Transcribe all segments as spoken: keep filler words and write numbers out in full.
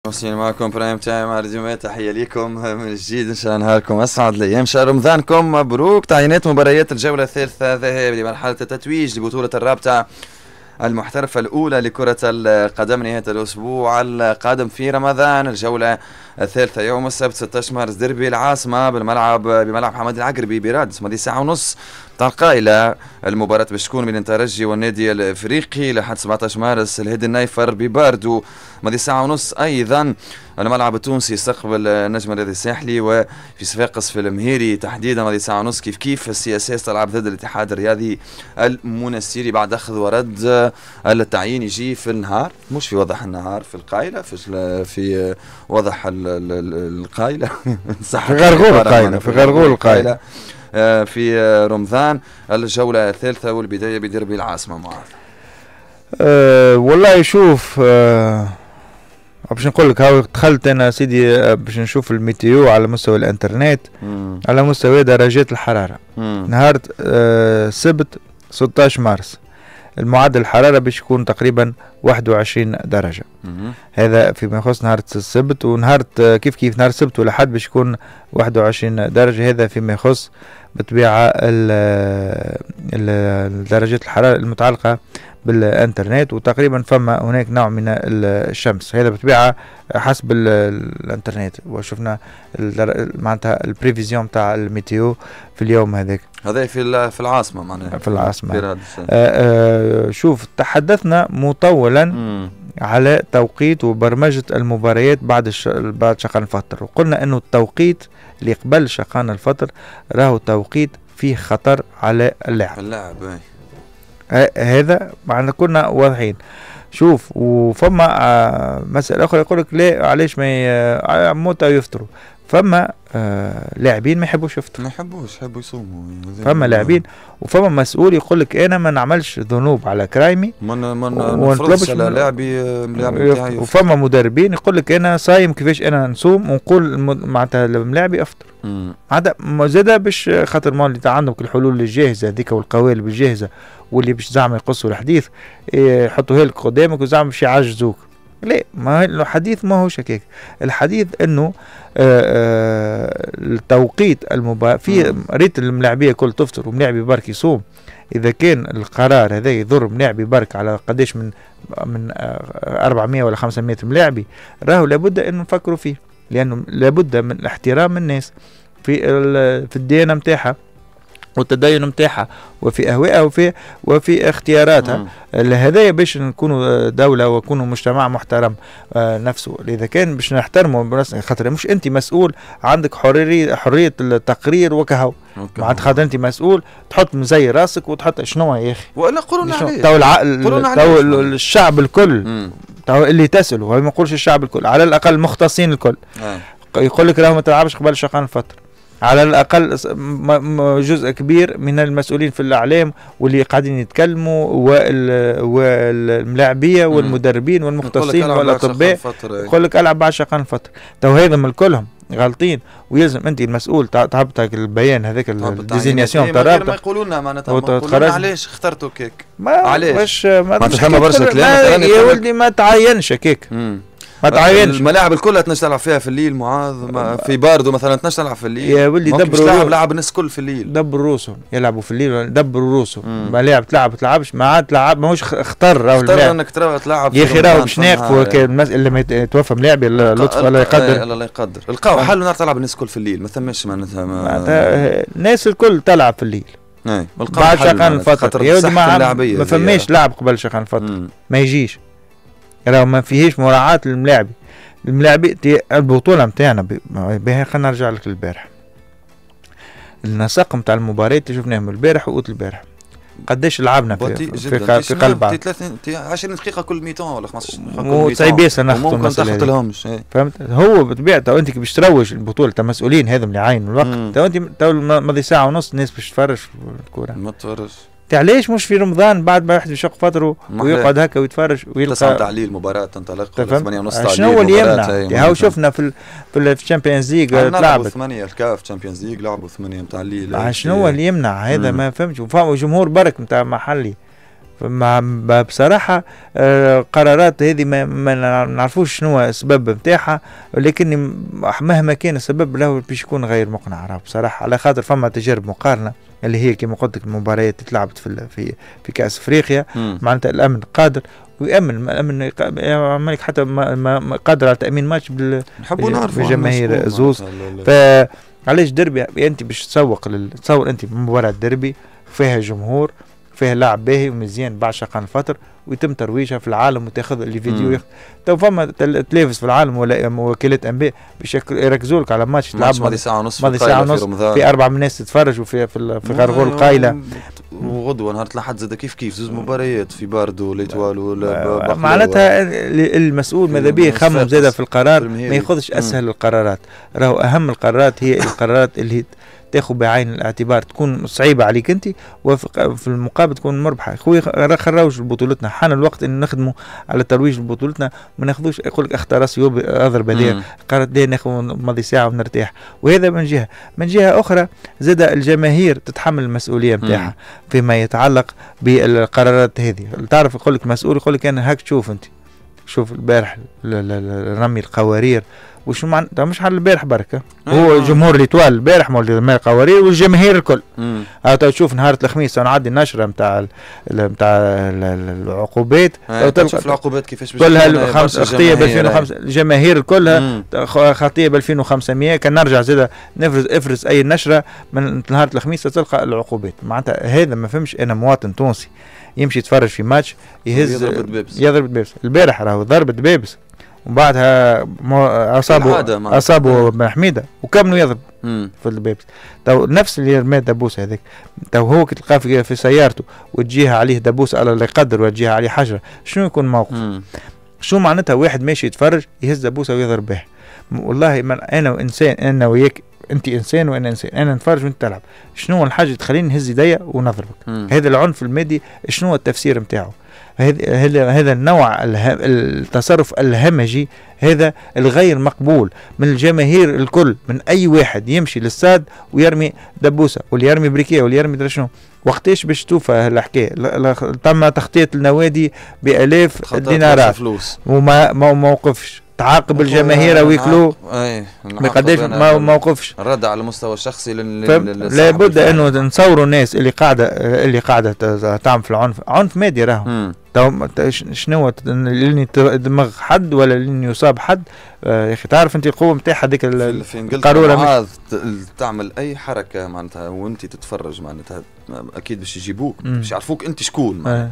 مواصلين معكم برايم تايم على الجمعة. تحية لكم من جديد، إن شاء الله نهاركم أسعد الأيام، شهر رمضانكم مبروك. تعيينات مباريات الجولة الثالثة ذهاب لمرحلة التتويج لبطولة الرابطة المحترفة الأولى لكرة القدم نهاية الأسبوع القادم في رمضان. الجولة الثالثة يوم السبت ستة عشر مارس، ديربي العاصمة بالملعب بملعب محمد العقربي برادس، ماضي ساعة ونص القائلة. المباراة باش تكون بين الترجي والنادي الافريقي لحد سبعة عشر مارس. الهيدي النايفر بباردو ماضي ساعة ونص ايضا. الملعب التونسي يستقبل النجم الرياضي الساحلي، وفي صفاقس في المهيري تحديدا ماضي ساعة ونص. كيف كيف السي اس اس تلعب ضد الاتحاد الرياضي المنستيري بعد اخذ ورد. التعيين يجي في النهار، مش في وضح النهار، في القايلة، في في وضح القايلة في غرغور القايلة في غرغور القايلة في رمضان. الجولة الثالثة والبداية بديربي العاصمة. معاذ أه والله شوف، أه باش نقول لك، هاو دخلت انا سيدي أه باش نشوف الميتيو على مستوى الانترنت، مم. على مستوى درجات الحرارة. مم. نهار أه سبت ستة عشر مارس المعدل الحرارة باش يكون تقريبا واحد وعشرين درجة. مم. هذا فيما يخص نهار السبت. ونهار كيف كيف نهار السبت والأحد باش يكون واحد وعشرين درجة. هذا فيما يخص بالطبيعة درجات الحرارة المتعلقة بالانترنت. وتقريبا فما هناك نوع من الشمس، هذا بالطبيعة حسب الانترنت. وشفنا معناتها البريفيزيون تاع الميتيو في اليوم هذاك. هذا في في العاصمة معناها في العاصمة. آه آه شوف، تحدثنا مطولا مم. على توقيت وبرمجة المباريات بعد الش... بعد شقان الفطر، وقلنا انه التوقيت اللي قبل شقان الفطر راهو توقيت فيه خطر على اللاعب. اللاعب آه هذا معنا كنا واضحين. شوف، وفما آه مسألة أخرى يقولك لا علاش ما آه موتا يفطروا. فما آه لاعبين ما يحبوش يفطروا، ما يحبوش يحبوا يصوموا. فما لاعبين وفما مسؤول يقول لك انا ما نعملش ذنوب على كرايمي، ما ما نفرضش على لاعبي ملاعبي بتاعي. وفما مدربين يقول لك انا صايم كيفاش انا نصوم ونقول معناتها الملاعبي افطر. هذا زاده باش خاطر ما اللي عندك الحلول الجاهزه هذيك والقوالب الجاهزه واللي باش زعما يقصوا الحديث يحطوها لك قدامك وزعما باش يعجزوك. لا، ما الحديث ما هوش هكاك. الحديث انه التوقيت المباراة في ريت الملاعبيه كل تفطر وملاعبي برك يصوم. اذا كان القرار هذا يضر ملاعبي برك على قداش من من أربعمائة ولا خمسمائة ملاعبي، راهو لابد ان نفكروا فيه، لانه لابد من احترام الناس في في الديانه نتاعها والتدين نتاعها وفي اهوائها وفي وفي اختياراتها. هذايا باش نكونوا دوله ونكونوا مجتمع محترم آه نفسه. اذا كان باش نحترموا خاطر مش انت مسؤول، عندك حريه حريه التقرير وكهو معناتها خاطر انت مسؤول تحط مزي راسك وتحط شنو يا اخي. ولا قولوا عليه تو العقل تو الشعب الكل تو اللي تسأل، وما نقولش الشعب الكل، على الاقل المختصين الكل آه. يقول لك راه ما تلعبش قبل شقان الفطر. على الأقل جزء كبير من المسؤولين في الإعلام واللي قاعدين يتكلموا والملاعبية والمدربين والمختصين والأطباء يقول لك ألعب بعد شقان الفطر. تو هذا من كلهم غالطين، ويلزم أنت المسؤول تهبطك البيان هذاك الديزينياسيون تاع الرابطة. ما يقولوا معناتها ما علاش اخترتوا كيك، علاش ما تفهم برشا كلام يا ولدي، ما تعينش كيك ما تعينش. الملاعب الكل تنجم تلعب فيها في الليل معاذ، في باردو مثلا تنجم تلعب في الليل يا ولدي. دبروا تلعب لعب الناس كل في الليل، دبروا روسهم يلعبوا في الليل، دبروا روسهم. ملاعب تلعب تلعبش ما عاد تلعب، ماهوش اختار راهو اختار انك تلعب يا اخي. راهو باش ناقفوا اللي ما يتوفى ملاعبي لطف الله يقدر الله يقدر القاو حل نهار تلعب الناس كل في الليل، ما ثماش معناتها الناس الكل تلعب في الليل بعد شقان الفترة. يا ولدي ما فماش لعب قبل شقان الفترة، ما يجيش. راهو ما فيهش مراعاة للملاعبي. الملاعبي البطولة متاعنا بها. خلينا نرجع لك البارح، النسق متاع المباريات اللي شفناهم البارح وقت البارح قداش لعبنا في في, في قلب بعض. عشرين دقيقة كل ميتون ولا خمسة عشر دقيقة وتصعب ياسر ناخذوا المسألة هذه. لهمش فهمت؟ هو بطبيعته انت كي باش تروج البطولة تاع مسؤولين هذم اللي عاينوا الوقت. تو انت تو ماضي ساعة ونص الناس باش تفرج في الكورة، ما تفرج. علاش مش في رمضان بعد ما يحد يشق فتره ويقعد هكا ويتفرج ويلقى تسعة تعليل المباراة تنطلق ثمانية ونص تعليل. شنو هو اللي يمنع؟ هاو شفنا في في الشامبيونز ليج لعبوا ثمانية الكاف تشامبيونز ليج لعبوا ثمانية تعليل. شنو هو اللي يمنع هذا؟ ما فهمتش. وفما جمهور برك نتاع محلي بصراحة قرارات هذه ما, ما نعرفوش شنو السبب نتاعها، ولكن مهما كان السبب له باش يكون غير مقنع راه بصراحة، على خاطر فما تجارب مقارنة اللي هي كما قلت لك المباريات اللي تلعبت في في في كأس افريقيا، معناتها الامن قادر ويأمن الامن يعمل لك حتى ما ما قادر على تأمين ماتش بال بجماهير زوز. فعلاش دربي انت باش تسوق تصور انت مباراة دربي فيها جمهور فيها لاعب باهي ومزيان بعشق عن فتر ويتم ترويجها في العالم وتاخذ اللي فيديو ياخذ. تو فما تلافز في العالم ولا وكالات انباء باش يركزوا لك على ماتش تلعب ماضي ساعه ونص ماضي ساعه ونص في, في اربع ناس تتفرج وفي في, في غرغول قايله، وغدوه نهار الاحد زاد كيف كيف زوز مباريات في باردو ليتوال ولا معناتها المسؤول ماذا بيه يخمم زاد في القرار ما ياخذش اسهل القرارات. راهو اهم القرارات هي القرارات اللي تاخذ بعين الاعتبار تكون صعيبه عليك انت وفي المقابل تكون مربحه. خويا خروج بطولتنا حان الوقت ان نخدموا على ترويج بطولتنا، ما ناخذوش يقول لك اختار راسي اضرب هذه قررت ليه ناخذ ماضي ساعه ونرتاح. وهذا من جهه، من جهه اخرى زاد الجماهير تتحمل المسؤوليه نتاعها فيما يتعلق بالقرارات هذه. تعرف يقول لك مسؤول يقول لك انا هاك تشوف انت شوف البارح رمي القوارير وش معنى مش حل البارح بركه هو جمهور ليتوال البارح مولد رمي القوارير والجماهير الكل. ها تشوف نهار الخميس نعدي النشره نتاع نتاع العقوبات تشوف العقوبات كيفاش كلها خمس اخطيه ب ألفين وخمسة الجماهير كلها خطيه ب ألفين وخمسمية. كان نرجع زاد نفرز افرز اي نشره من نهار الخميس تلقى العقوبات. معناتها هذا ما فهمش انا مواطن تونسي يمشي يتفرج في ماتش يهز يضرب دبابس. البارح راهو ضربة دبابس وبعدها اصابوا اصابوا بن حميده وكملوا يضرب في الدبابس. تو نفس اللي رمى دبوس هذاك تو هو كي تلقاه في, في سيارته وتجيها عليه دبوس على اللي يقدر وتجيها عليه حجره شنو يكون موقف؟ مم. شو معناتها واحد ماشي يتفرج يهز دبوسه ويضرب به؟ والله من انا وانسان انا وياك انت انسان وانا انسان انا نتفرج وانت تلعب شنو الحاجه تخليني نهز يديا ونضربك؟ هذا العنف المادي شنو التفسير نتاعو؟ هذا هذا النوع التصرف الهمجي هذا الغير مقبول من الجماهير الكل، من اي واحد يمشي للساد ويرمي دبوسه واللي يرمي بريكيه واللي يرمي شنو. وقتاش باش توفى الحكايه؟ تم تغطيه النوادي بالاف الدينارات وما ما وقفش. تعاقب الجماهير ويكلو ما قداش ما موقفش. الرد على المستوى الشخصي لابد انه نصوروا الناس اللي قاعده اللي قاعده تعمل في العنف عنف مادي راهو. شنو اللي دماغ حد ولا اللي يصاب حد يا اخي؟ تعرف انت القوه نتاعها هذيك القاروره تعمل اي حركه معناتها وانت تتفرج معناتها اكيد باش يجيبوك باش يعرفوك انت شكون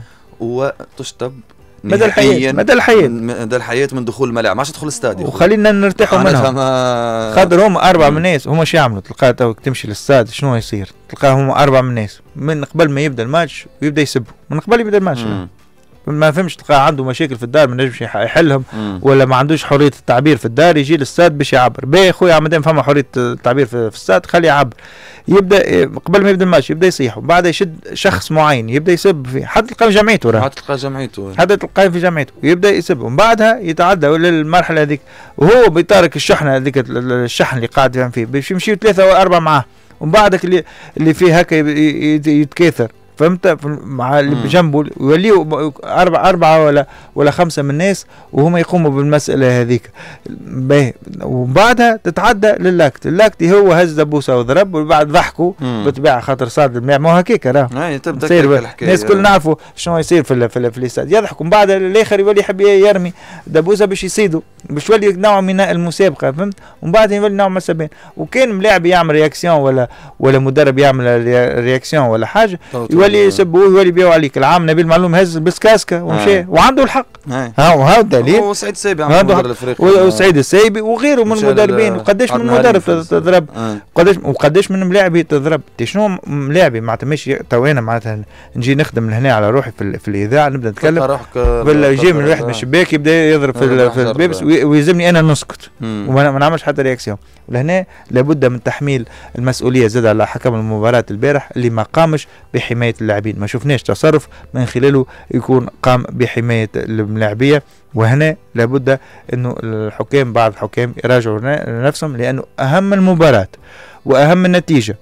وتشطب مدى الحياة مدى الحياة مدى الحياة من دخول الملاعب ما عادش تدخل الاستاد وخلينا نرتاحوا منهم. ما... خاطر هم أربعة من الناس هم شو يعملوا؟ تلقاه توك تمشي للاستاد شنو يصير؟ تلقاهم أربعة من الناس من قبل ما يبدأ الماتش ويبدأ يسبوا من قبل يبدأ الماتش ما فهمش. تلقاه عنده مشاكل في الدار ما نجمش يحلهم مم. ولا ما عندوش حريه التعبير في الدار يجي للساد باش يعبر. باهي خويا مادام فما حريه التعبير في, في الساد خليه يعبر. يبدا قبل ما يبدا الماتش يبدا يصيح وبعد يشد شخص معين يبدا يسب فيه حتى تلقاه جمعيته راه حتى تلقاه جمعيته حتى تلقاه في جمعيته ويبدا يسب ومن بعدها يتعدى للمرحله هذيك وهو بيتارك الشحنه هذيك الشحن اللي قاعد يفهم فيه باش يمشيوا ثلاثه او اربعه معاه ومن بعدك اللي اللي فيه هكا يتكاثر فهمت مع اللي بجنبه يوليوا أربعة أربعة ولا ولا خمسة من الناس وهم يقوموا بالمسألة هذيك. باهي وبعدها تتعدى للاكت. اللاكت هو هز دبوسة وضرب وبعد ضحكوا بالطبيعة خاطر صاد الماء ما هو هكاك راه. اي تبدا الناس كل نعرفوا شنو يصير في ال في, ال في الاستاد يضحكوا من بعد الاخر يولي يحب يرمي دبوسة باش يصيدوا باش يولي نوع من المسابقة فهمت. ومن بعد يولي نوع من السبان وكان ملاعب يعمل رياكسيون ولا ولا مدرب يعمل رياكسيون ولا حاجة يولي يسبوه يولي يبيعوا عليك. العام نبيل معلوم هز بسكاسكه ومشى وعنده الحق. ها وهذا الدليل. وسعيد السايبي عمل المدرب الافريقي وسعيد السايبي وغيره من المدربين. وقداش من مدرب تضرب وقداش وقداش من ملاعبي تضرب. شنو ملاعبي معناتها ماشي تو انا معناتها نجي نخدم لهنا على روحي في, في الاذاعه نبدا نتكلم ولا يجي من واحد من الشباك يبدا يضرب في, في البيبس ويلزمني انا نسكت وما نعملش حتى رياكسيون. ولهنا لابد من تحميل المسؤوليه زاد على حكم المباراه البارح اللي ما قامش بحمايه اللاعبين. ما شفناش تصرف من خلاله يكون قام بحمايه اللاعبيه. وهنا لابد انه الحكام بعض الحكام يراجعوا نفسهم لانه اهم المباراه واهم النتيجه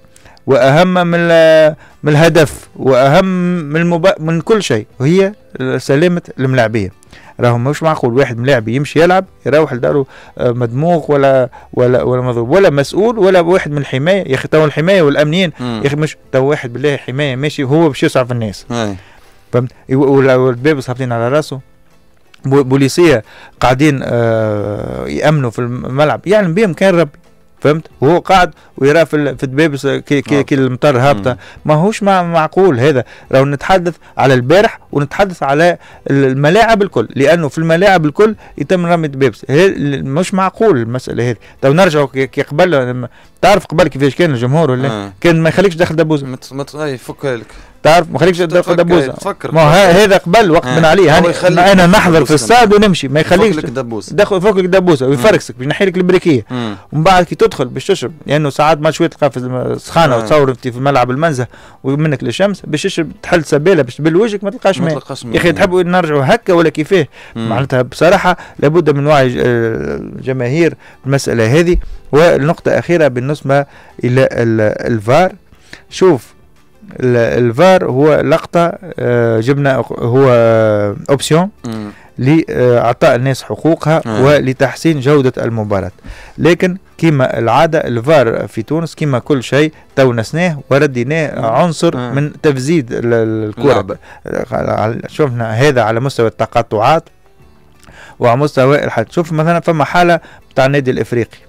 واهم من من الهدف واهم من المب... من كل شيء، وهي سلامه الملاعبيه. راهو مش معقول واحد ملاعبي يمشي يلعب يروح لدارو مدموغ ولا ولا ولا مضروب ولا مسؤول ولا واحد من الحمايه. يا اخي تو الحمايه والامنيين يا اخي مش تو واحد بالله حمايه ماشي هو باش يسعف الناس، فهمت؟ والباب صابتين على راسه، بوليسيه قاعدين آه يامنوا في الملعب، يعلم بهم كان ربي، فهمت؟ وهو قاعد ويرى في في الدبابس كي كي, كي المطر هابطه، ما هوش مع معقول هذا. لو نتحدث على البارح ونتحدث على الملاعب الكل، لانه في الملاعب الكل يتم رمي الدبابس، مش معقول المساله هذه. تو نرجعوا كي قبل، تعرف قبل كيفاش كان الجمهور ولا آه. كان ما يخليكش داخل دبوزه، مت يفك لك، تعرف ما خليكش داخل دبوزه، تفكر ما هذا قبل وقت آه. من عليه يعني انا نحضر في الصاد ونمشي، ما يخليكش داخل فوق لك دبوزه ويفركسك باش ينحي لك البريكيه، ومن بعد كي تدخل باش تشرب، لانه يعني ساعات ما شويه تلقى في السخانه آه. وتصور انت في ملعب المنزه ومنك للشمس باش تشرب تحل سبيله باش تبل وجهك ما تلقاش ماء. يا اخي تحبوا نرجعوا هكا ولا كيفاه؟ معناتها بصراحه لابد من وعي الجماهير المساله هذه. والنقطه الاخيره بالنسبه الى الفار، شوف الفار هو لقطه جبنا، هو اوبسيون لإعطاء الناس حقوقها آه. ولتحسين جودة المباراة، لكن كما العادة الفار في تونس كما كل شيء تو نسناه ورديناه عنصر آه. من تفزيد الكرة. شفنا هذا على مستوى التقاطعات وعلى مستوى الحد. شوف مثلا فما حالة بتاع النادي الإفريقي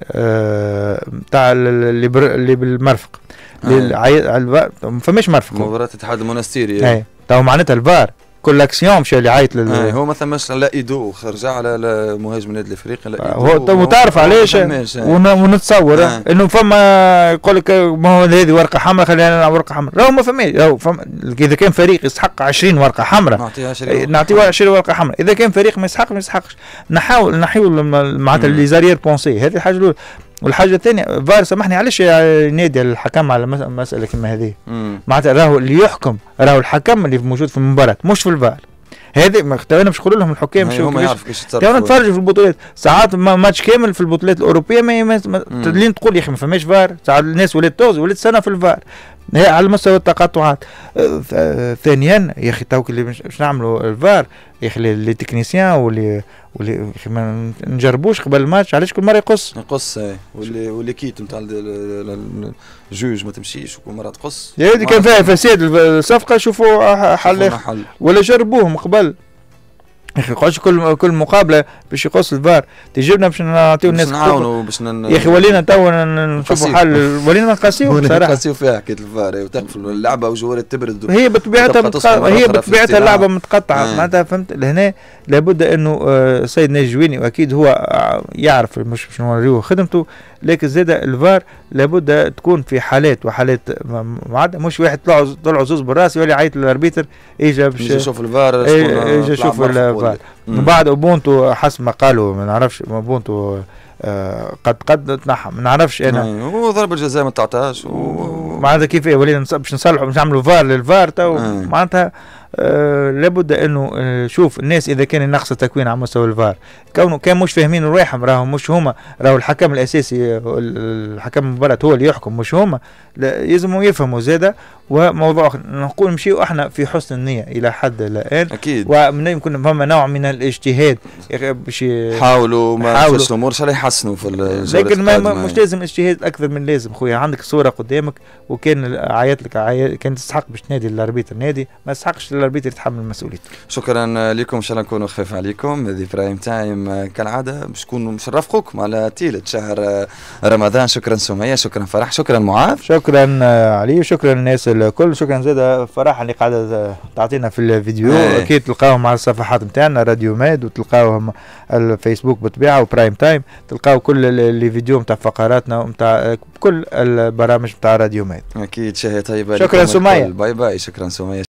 بتاع آه اللي, اللي بالمرفق آه. فماش مرفق، مباراة الاتحاد المونستيري تو معناتها الفار كل اكسيون مشى اللي عيط لل آه هو مثلا مش لا ايدو خرج على مهاجم النادي الافريقي، لا هو تعرف علاش ونتصور آه. انه فما يقول لك ما هو هذه ورقه حمراء خلينا نلعب ورقه حمراء، راهو ما فماش. راهو فما اذا كان فريق يستحق عشرين ورقه حمراء نعطيه عشرين ورقه حمراء، اذا كان فريق ما يستحق ما يستحقش. نحاول نحاول معناتها لي زارير بونسي، هذه الحاجه الاولى. والحاجه الثانيه فار سامحني علاش ينادي الحكم على مساله كما هذه؟ معناتها راهو اللي يحكم راهو الحكم اللي موجود في المباراه مش في الفار. هذه ما انا مش نقول لهم الحكام مش هم يعرفوا كيفاش يتصرفوا. نتفرجوا في البطولات ساعات ماتش كامل في البطولات الاوروبيه ما تدلين تقول يا اخي ما فماش فار، ساعات الناس ولات توز ولات سنه في الفار. هي على مستوى التقاطعات. ثانيا يا اخي توك اللي باش نعملوا الفار يا اخي لي تكنيسيان واللي واللي ما نجربوش قبل الماتش، علاش كل مره يقص يقص اي واللي واللي كيت نتاع الجوج ما تمشيش وكل مره تقص. هذه كان فيها فساد الصفقه، شوفوا حل ولا جربوهم قبل يا اخي. قعدش كل كل مقابله باش يقص الفار تجيبنا باش نعطيو الناس نعاونوا باش ن... يا اخي ولينا تو نشوفوا حل، ولينا نقاسيو بصراحه نقاسيو فيها حكايه الفار وتقفل اللعبه وجوارات تبرد. هي بطبيعتها متق... هي بطبيعتها اللعبه متقطعه معناتها، فهمت؟ لهنا لابد انه السيد ناجي جويني واكيد هو يعرف مش باش نوريوه خدمته، لكن زاد الفار لابد تكون في حالات وحالات معدة، مش واحد طلع طلع زوز بالراس يولي يعيط للاربيتر اجا باش يشوف الفار اجا يشوف الفار. من بعد اوبونتو حسب ما قالوا ما نعرفش اوبونتو آه قد قد تنحى ما نعرفش انا هو ضرب الجزاء ما تعطاش معناتها كيف ولينا باش نصلحوا باش نعملوا فار للفار تو معناتها آه لابد انه آه شوف الناس اذا كان ناقص التكوين على مستوى الفار كونه كان مش فاهمين رواحهم، راهم مش هما راهو الحكم الاساسي الحكم المباراة هو اللي يحكم مش هما، لازم يفهموا زاده. وموضوع اخر نقول نمشيو احنا في حسن النيه الى حد الان اكيد، ومن يمكن فما نوع من الاجتهاد باش يحاولوا ما فيش الامور شال يحسنوا في لكن ما مش لازم اجتهاد اكثر من لازم خويا. عندك الصوره قدامك وكان عيط لك عيط كان تستحق باش تنادي الاربيتر نادي، ما تستحقش الاربيتر يتحمل مسؤوليته. شكرا لكم، ان شاء الله نكونوا خفيف عليكم. هذه برايم تايم كالعاده باش نكونوا باش نرافقوكم على تيلة شهر رمضان. شكرا سميه، شكرا فرح، شكرا معاذ، شكرا علي، وشكرا الناس الكل. شكرا زاده فرح اللي قاعده تعطينا في الفيديو. ايه. اكيد تلقاوهم على الصفحات نتاعنا راديو ماد، وتلقاوهم على الفيسبوك بطبيعه وبرايم تايم، تلقاو كل الفيديو نتاع فقراتنا ونتاع كل البرامج نتاع راديو ماد. اكيد شهيه طيبه. شكرا سميه، باي باي. شكرا سميه.